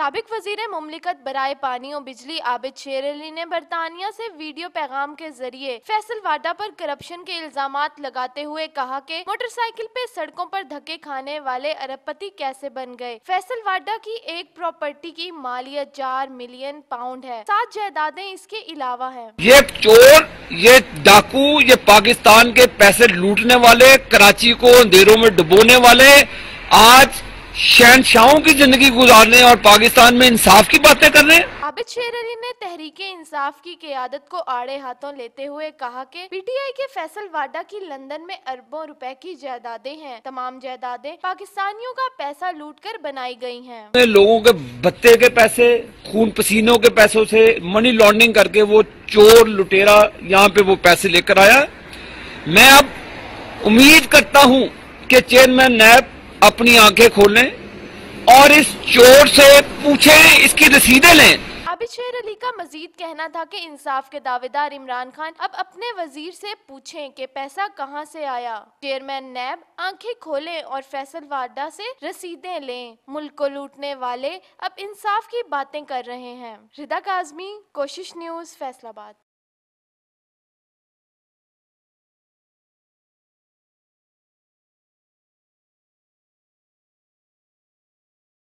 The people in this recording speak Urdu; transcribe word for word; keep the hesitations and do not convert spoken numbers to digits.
سابق وزیر مملکت برائے پانی و بجلی عابد شیر علی نے برطانیہ سے ویڈیو پیغام کے ذریعے فیصل واڈا پر کرپشن کے الزامات لگاتے ہوئے کہا کہ موٹر سائیکل پہ سڑکوں پر دھکے کھانے والے ارب پتی کیسے بن گئے۔ فیصل واڈا کی ایک پراپرٹی کی مالیت چار ملین پاؤنڈ ہے، سات جائیدادیں اس کے علاوہ ہیں۔ یہ چور، یہ ڈاکو، یہ پاکستان کے پیسے لوٹنے والے، کراچی کو اندھیروں میں ڈبونے والے آج شہنشاہوں کی زندگی گزارنے اور پاکستان میں انصاف کی باتیں کر رہے ہیں۔ عابد شیر علی نے تحریک انصاف کی قیادت کو آڑے ہاتھوں لیتے ہوئے کہا کہ پی ٹی آئی کے فیصل واڈا کی لندن میں اربوں روپے کی جائیدادیں ہیں، تمام جائیدادیں پاکستانیوں کا پیسہ لوٹ کر بنائی گئی ہیں۔ لوگوں کے بتے کے پیسے، خون پسینوں کے پیسوں سے منی لانڈرنگ کر کے وہ چور لٹیرا یہاں پہ وہ پیسے لے کر آیا۔ میں اب امید کرتا ہوں کہ چیئرمین نیب اپنی آنکھیں کھولیں اور اس چور سے پوچھیں، اس کی رسیدیں لیں۔ عابد شیر علی کا مزید کہنا تھا کہ انصاف کے دعوے دار عمران خان اب اپنے وزیر سے پوچھیں کہ پیسہ کہاں سے آیا۔ چیئرمین نیب آنکھیں کھولیں اور فیصل واڈا سے رسیدیں لیں۔ ملک کو لوٹنے والے اب انصاف کی باتیں کر رہے ہیں۔ ردا کاظمی، کوشش نیوز، فیصل آباد۔